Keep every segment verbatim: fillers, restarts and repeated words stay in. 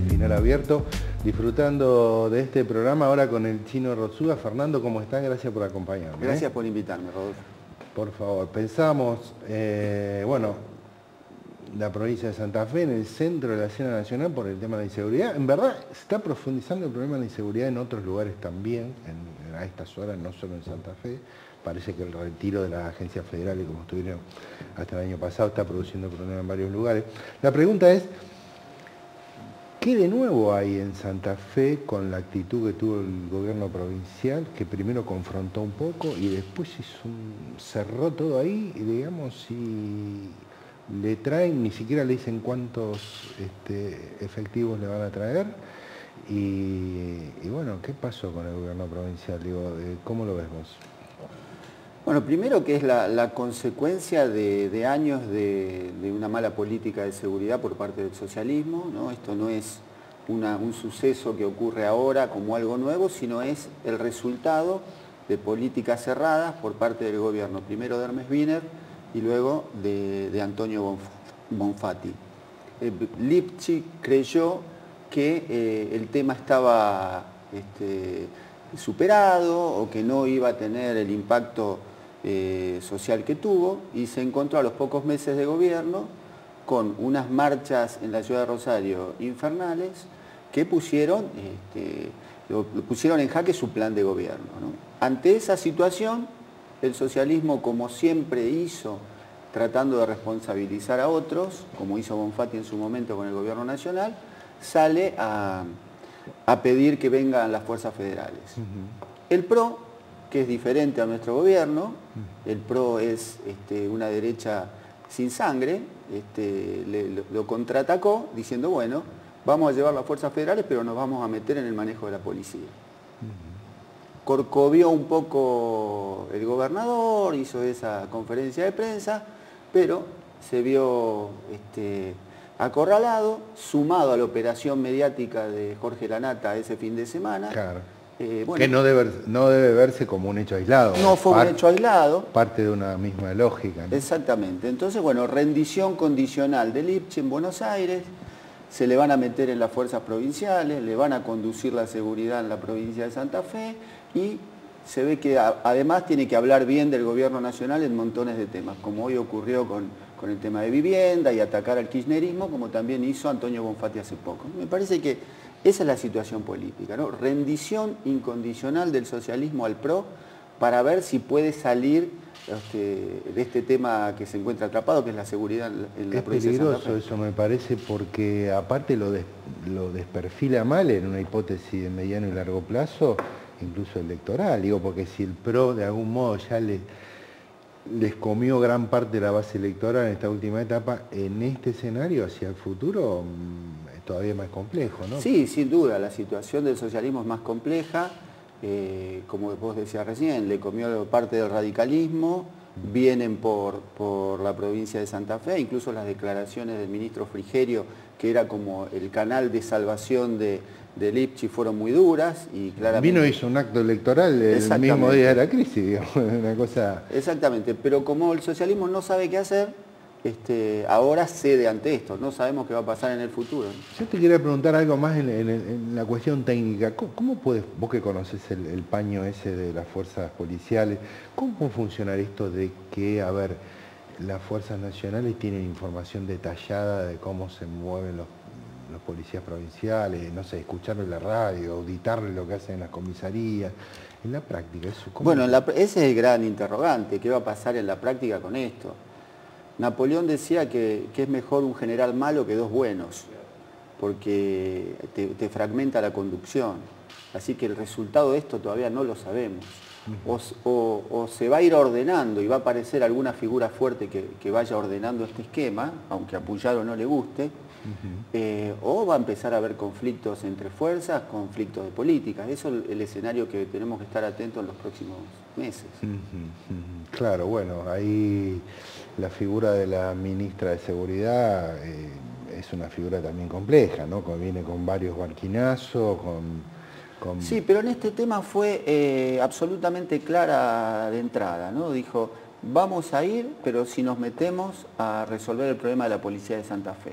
de Final Abierto, disfrutando de este programa ahora con el Chino Rotsuga. Fernando, ¿cómo están? Gracias por acompañarme. Gracias ¿eh? por invitarme, Rodolfo. Por favor, pensamos, eh, bueno, la provincia de Santa Fe en el centro de la escena nacional por el tema de la inseguridad. En verdad, se está profundizando el problema de la inseguridad en otros lugares también, en, a estas horas, no solo en Santa Fe. Parece que el retiro de las agencias federales, como estuvieron hasta el año pasado, está produciendo problemas en varios lugares. La pregunta es, ¿qué de nuevo hay en Santa Fe con la actitud que tuvo el gobierno provincial, que primero confrontó un poco y después hizo un, cerró todo ahí, y digamos, y le traen, ni siquiera le dicen cuántos este, efectivos le van a traer? Y, y bueno, ¿qué pasó con el gobierno provincial? Digo, ¿cómo lo ves vos? Bueno, primero que es la, la consecuencia de, de años de, de una mala política de seguridad por parte del socialismo, ¿no? Esto no es una, un suceso que ocurre ahora como algo nuevo, sino es el resultado de políticas cerradas por parte del gobierno, primero de Hermes Wiener y luego de, de Antonio Bonfatti. Eh, Lipschitz creyó que eh, el tema estaba este, superado o que no iba a tener el impacto eh, social que tuvo, y se encontró a los pocos meses de gobierno con unas marchas en la ciudad de Rosario infernales que pusieron, este, lo, lo pusieron en jaque su plan de gobierno, ¿no? Ante esa situación, el socialismo, como siempre hizo, tratando de responsabilizar a otros, como hizo Bonfatti en su momento con el gobierno nacional, sale a, a pedir que vengan las fuerzas federales. Uh-huh. El P R O, que es diferente a nuestro gobierno, uh-huh. el P R O es este, una derecha sin sangre, este, le, lo, lo contraatacó diciendo, bueno, vamos a llevar las fuerzas federales, pero nos vamos a meter en el manejo de la policía. Uh-huh. Corcovió un poco el gobernador, hizo esa conferencia de prensa, pero se vio este, acorralado, sumado a la operación mediática de Jorge Lanata ese fin de semana. Claro. Eh, bueno, que no debe, no debe verse como un hecho aislado. No fue Par, un hecho aislado. Parte de una misma lógica, ¿no? Exactamente. Entonces, bueno, rendición condicional de Lipschitz en Buenos Aires, se le van a meter en las fuerzas provinciales, le van a conducir la seguridad en la provincia de Santa Fe, y se ve que a, además tiene que hablar bien del gobierno nacional en montones de temas, como hoy ocurrió con, con el tema de vivienda y atacar al kirchnerismo, como también hizo Antonio Bonfatti hace poco. Me parece que esa es la situación política, ¿no? Rendición incondicional del socialismo al P R O para ver si puede salir este, de este tema que se encuentra atrapado, que es la seguridad en la es provincia de Santa Fe. Es peligroso eso, me parece, porque aparte lo, des, lo desperfila mal en una hipótesis de mediano y largo plazo, incluso electoral. Digo, porque si el P R O de algún modo ya le, les comió gran parte de la base electoral en esta última etapa, en este escenario hacia el futuro todavía más complejo, ¿no? Sí, sin duda, la situación del socialismo es más compleja, eh, como vos decías recién, le comió parte del radicalismo, mm. vienen por, por la provincia de Santa Fe, incluso las declaraciones del ministro Frigerio, que era como el canal de salvación de, de Lipschitz, fueron muy duras y claramente... Vino y hizo un acto electoral el mismo día de la crisis, digamos, una cosa... Exactamente, pero como el socialismo no sabe qué hacer, Este, ahora cede ante esto, no sabemos qué va a pasar en el futuro. Yo te quería preguntar algo más en, en, en la cuestión técnica. ¿Cómo, cómo puedes, vos que conoces el, el paño ese de las fuerzas policiales, cómo puede funcionar esto de que, a ver, las fuerzas nacionales tienen información detallada de cómo se mueven los, los policías provinciales, no sé, escucharlo en la radio, auditarle lo que hacen en las comisarías? En la práctica, eso cómo... Bueno, en la, ese es el gran interrogante, ¿qué va a pasar en la práctica con esto? Napoleón decía que, que es mejor un general malo que dos buenos, porque te, te fragmenta la conducción. Así que el resultado de esto todavía no lo sabemos. O, o, o se va a ir ordenando y va a aparecer alguna figura fuerte que, que vaya ordenando este esquema, aunque a Puyaro no le guste, uh-huh. eh, o va a empezar a haber conflictos entre fuerzas, conflictos de política. Eso es el, el escenario que tenemos que estar atentos en los próximos meses. Uh-huh, uh-huh. Claro, bueno, ahí la figura de la ministra de Seguridad eh, es una figura también compleja, ¿no? Viene con varios barquinazos, con... Con... Sí, pero en este tema fue eh, absolutamente clara de entrada, ¿no? Dijo, vamos a ir, pero si nos metemos a resolver el problema de la policía de Santa Fe.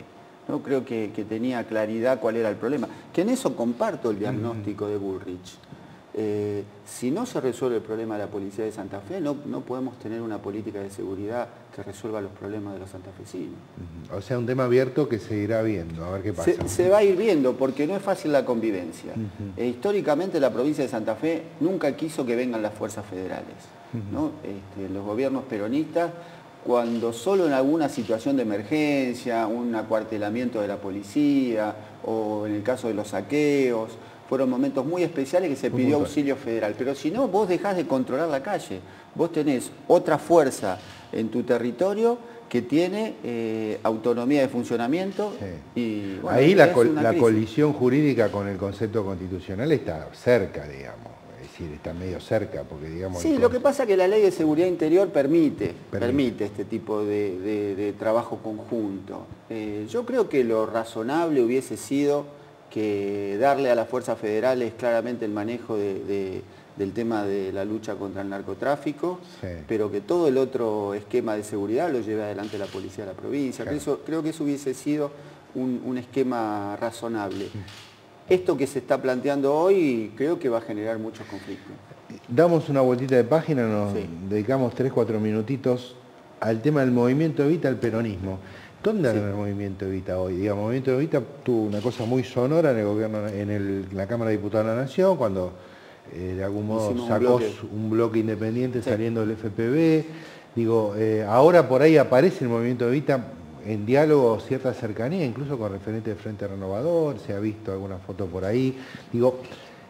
No creo que, que tenía claridad cuál era el problema. Que en eso comparto el diagnóstico uh-huh. de Bullrich. Eh, si no se resuelve el problema de la policía de Santa Fe, no, no podemos tener una política de seguridad que resuelva los problemas de los santafesinos. O sea, un tema abierto que se irá viendo, a ver qué pasa. Se, se va a ir viendo, porque no es fácil la convivencia. Uh-huh. eh, históricamente la provincia de Santa Fe nunca quiso que vengan las fuerzas federales. Uh-huh. ¿no? este, los gobiernos peronistas, cuando solo en alguna situación de emergencia, un acuartelamiento de la policía, o en el caso de los saqueos, fueron momentos muy especiales que se pidió auxilio federal. Pero si no, vos dejás de controlar la calle. Vos tenés otra fuerza en tu territorio que tiene eh, autonomía de funcionamiento. Sí. Y, bueno, ahí la, col la colisión jurídica con el concepto constitucional está cerca, digamos. Es decir, está medio cerca, porque digamos... Sí, lo que pasa es que la ley de seguridad interior permite, permite. permite este tipo de, de, de trabajo conjunto. Eh, yo creo que lo razonable hubiese sido que darle a las fuerzas federales claramente el manejo de, de, del tema de la lucha contra el narcotráfico, sí. pero que todo el otro esquema de seguridad lo lleve adelante la policía de la provincia. Claro. Eso, creo que eso hubiese sido un, un esquema razonable. Esto que se está planteando hoy creo que va a generar muchos conflictos. Damos una vueltita de página, nos sí. dedicamos tres, cuatro minutitos al tema del movimiento Evita, el peronismo. ¿Dónde anda sí. el movimiento Evita hoy? Digamos, el movimiento Evita tuvo una cosa muy sonora en el gobierno, en, el, en la Cámara de Diputados de la Nación, cuando eh, de algún modo Hicimos sacó un bloque, un bloque independiente sí. saliendo del F P V. Digo, eh, ahora por ahí aparece el movimiento Evita en diálogo, cierta cercanía, incluso con referentes de Frente Renovador, se ha visto alguna foto por ahí. Digo,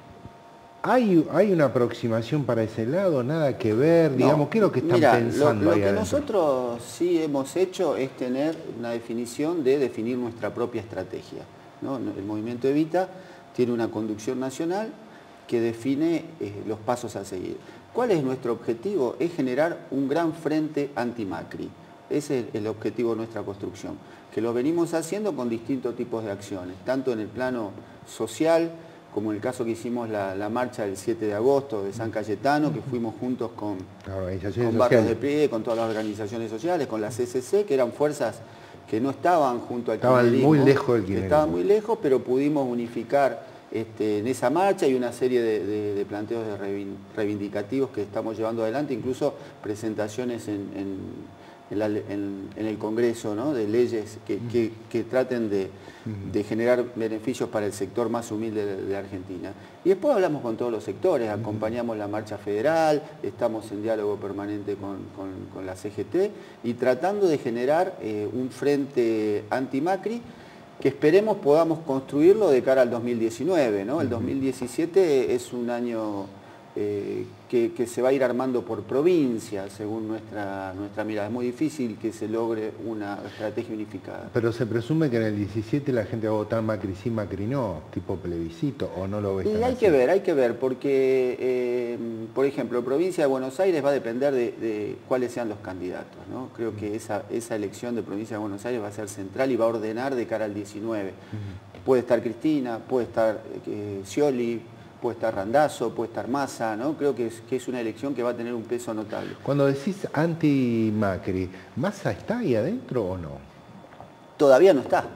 ¿hay, hay una aproximación para ese lado? ¿Nada que ver? Digamos, no, ¿qué es lo que están mira, pensando lo, lo ahí que adentro? Nosotros sí hemos hecho es tener una definición de definir nuestra propia estrategia, ¿no? El movimiento Evita tiene una conducción nacional que define eh, los pasos a seguir. ¿Cuál es nuestro objetivo? Es generar un gran frente anti-Macri. Ese es el objetivo de nuestra construcción, que lo venimos haciendo con distintos tipos de acciones, tanto en el plano social, como en el caso que hicimos la, la marcha del siete de agosto de San Cayetano, que fuimos juntos con, con Barrios de Pie, con todas las organizaciones sociales, con la C C C, que eran fuerzas que no estaban junto al estaban kirchnerismo, muy lejos del kirchnerismo. Estaban muy lejos, pero pudimos unificar este, en esa marcha y una serie de, de, de planteos de reivindicativos que estamos llevando adelante, incluso presentaciones en, en En, la, en, en el Congreso, ¿no? De leyes que, que, que traten de, de generar beneficios para el sector más humilde de, de Argentina. Y después hablamos con todos los sectores, acompañamos la marcha federal, estamos en diálogo permanente con, con, con la C G T y tratando de generar eh, un frente anti-Macri que esperemos podamos construirlo de cara al dos mil diecinueve, ¿no? El dos mil diecisiete es un año Eh, que, que se va a ir armando por provincia, según nuestra, nuestra mirada. Es muy difícil que se logre una estrategia unificada. Pero se presume que en el diecisiete la gente va a votar Macri sí, Macri no, tipo plebiscito, ¿o no lo ves? Y hay así? que ver, hay que ver, porque, eh, por ejemplo, provincia de Buenos Aires va a depender de, de cuáles sean los candidatos, ¿no? Creo que esa, esa elección de provincia de Buenos Aires va a ser central y va a ordenar de cara al diecinueve. Uh-huh. Puede estar Cristina, puede estar eh, Scioli, puede estar Randazzo, puede estar Massa, ¿no? Creo que es, que es una elección que va a tener un peso notable. Cuando decís anti-Macri, ¿Massa está ahí adentro o no? Todavía no está.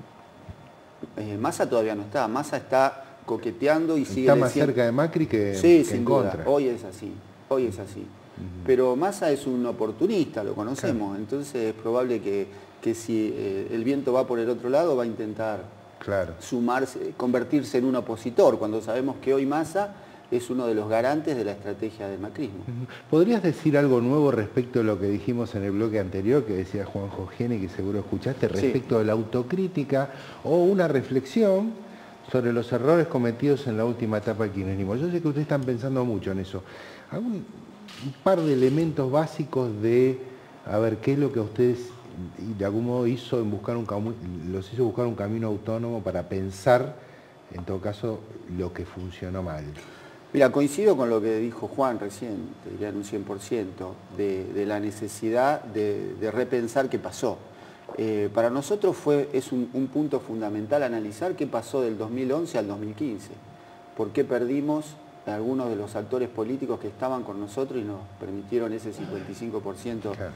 Eh, Massa todavía no está. Massa está coqueteando y está sigue... Está más cerca de Macri que, sí, que sin en duda. contra. Hoy es así, hoy es así. Uh-huh. Pero Massa es un oportunista, lo conocemos. Claro. Entonces es probable que, que si eh, el viento va por el otro lado, va a intentar... Claro. Sumarse, convertirse en un opositor, cuando sabemos que hoy Massa es uno de los garantes de la estrategia del macrismo. ¿Podrías decir algo nuevo respecto de lo que dijimos en el bloque anterior, que decía Juanjo Giene, que seguro escuchaste, respecto sí. de la autocrítica o una reflexión sobre los errores cometidos en la última etapa del kirchnerismo? Yo sé que ustedes están pensando mucho en eso. ¿Algún, un par de elementos básicos de, a ver, qué es lo que a ustedes... y de algún modo hizo en buscar un los hizo buscar un camino autónomo para pensar, en todo caso, lo que funcionó mal? Mira, coincido con lo que dijo Juan recién, te diría en un cien por ciento, de, de la necesidad de, de repensar qué pasó. Eh, para nosotros fue, es un, un punto fundamental analizar qué pasó del dos mil once al dos mil quince. ¿Por qué perdimos a algunos de los actores políticos que estaban con nosotros y nos permitieron ese cincuenta y cinco por ciento claro.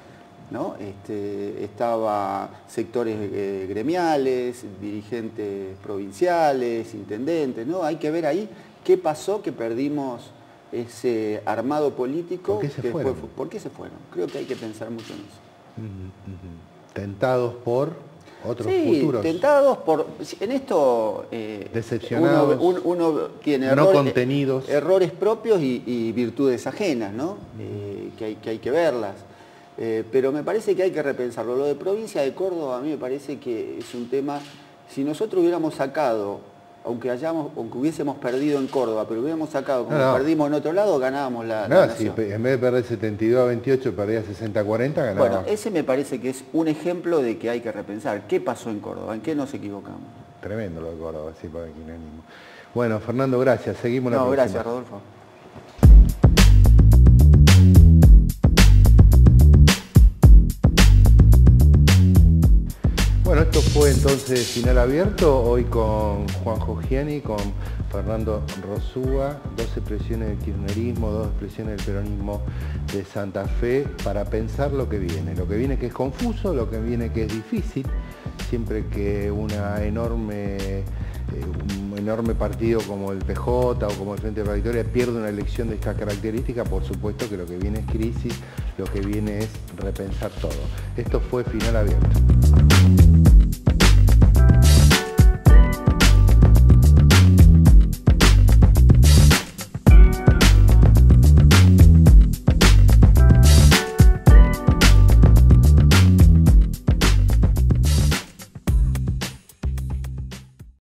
¿no? Este, estaba sectores eh, gremiales, dirigentes provinciales, intendentes, ¿no? Hay que ver ahí qué pasó que perdimos ese armado político. ¿Por qué se que fueron? Fue, ¿Por qué se fueron? Creo que hay que pensar mucho en eso. Uh -huh. Tentados por otros sí, futuros. Tentados por... En esto... Eh, Decepcionados. Uno, uno, uno tiene no errores, contenidos. errores propios y, y virtudes ajenas, ¿no? Eh, que, hay, que hay que verlas. Eh, pero me parece que hay que repensarlo. Lo de provincia de Córdoba a mí me parece que es un tema... Si nosotros hubiéramos sacado, aunque, hayamos, aunque hubiésemos perdido en Córdoba, pero hubiéramos sacado como no, no. perdimos en otro lado, ganábamos la, no, la si nación. En vez de perder setenta y dos a veintiocho, perdía sesenta a cuarenta, ganábamos. Bueno, ese me parece que es un ejemplo de que hay que repensar. ¿Qué pasó en Córdoba? ¿En qué nos equivocamos? Tremendo lo de Córdoba, sí, para aquí no animo. Bueno, Fernando, gracias. Seguimos la no, próxima. Gracias, Rodolfo. Bueno, esto fue entonces Final Abierto, hoy con Juanjo Giani, con Fernando Rosúa, dos expresiones del kirchnerismo, dos expresiones del peronismo de Santa Fe, para pensar lo que viene. Lo que viene que es confuso, lo que viene que es difícil, siempre que una enorme, eh, un enorme partido como el P J o como el Frente de la Victoria pierde una elección de esta característica, por supuesto que lo que viene es crisis, lo que viene es repensar todo. Esto fue Final Abierto.